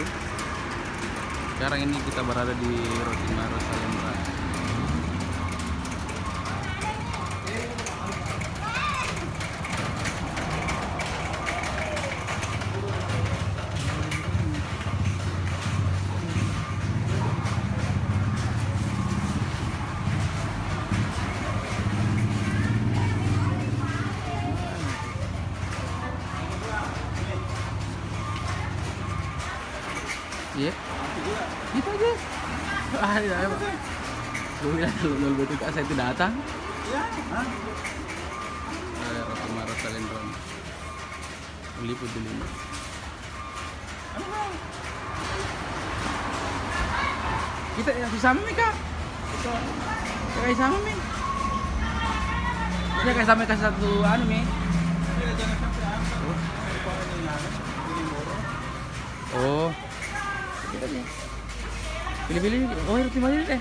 Sekarang ini kita berada di Roti Maro Salemba. Iya, gitu aja. Ya. Gue bilang kalau betul saya itu datang. Iya. Ada Roti Maro Salemba. Meliput dulu. Kita ya sama Mi Kak. Kita kayak sama Mi. Ya kayak sama kasih satu anu Mi. Oh. Pilih-pilih. Oh, roti Maro deh.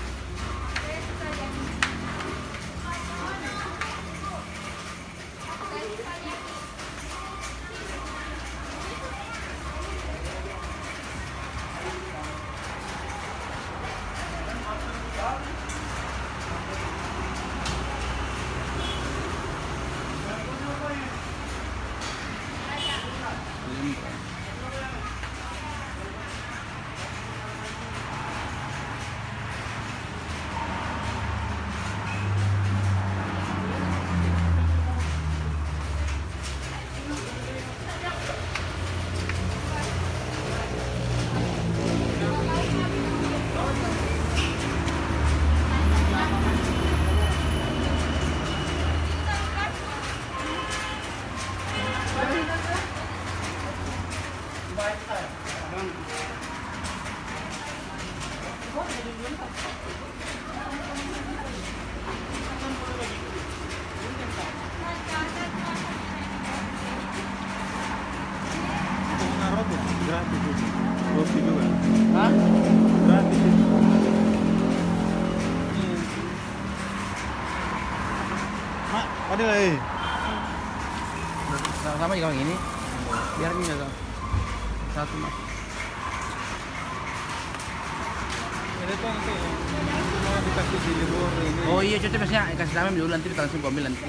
Gratis itu. Roti juga. Hah? Gratis itu. Mak, ada lagi. Sama juga yang ini. Biar ini enggak satu Mas. Ini tuh nanti mau dikasih di luar ini. Oh iya, coba Masnya kasih sama dulu nanti kita langsung ambil nanti.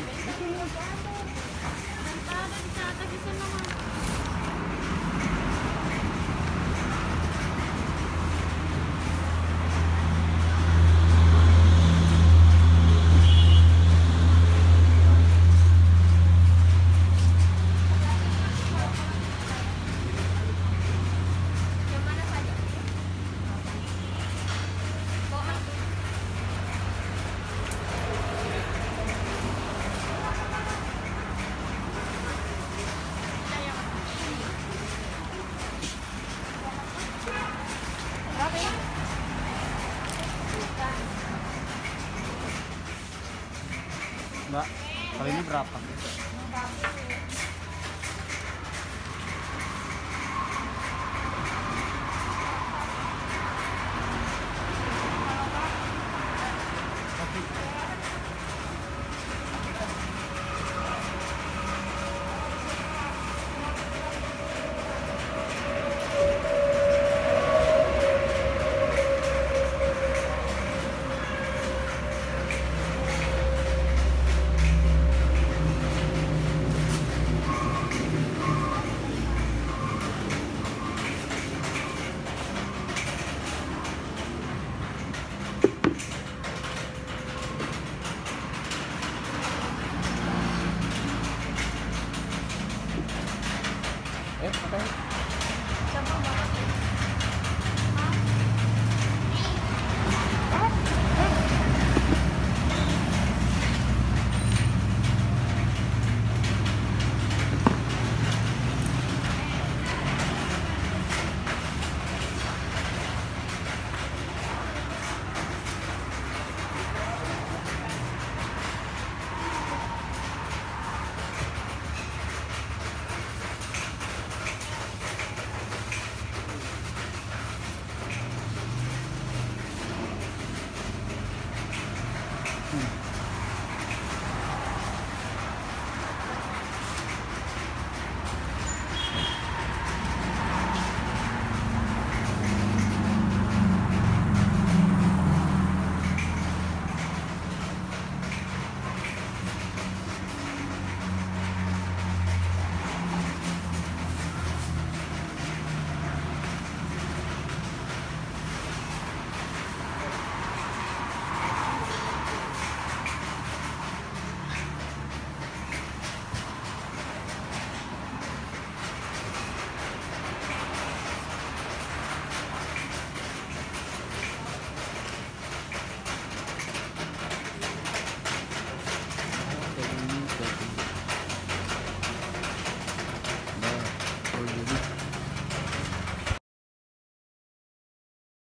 Mbak, kali ini berapa? Oh, jadi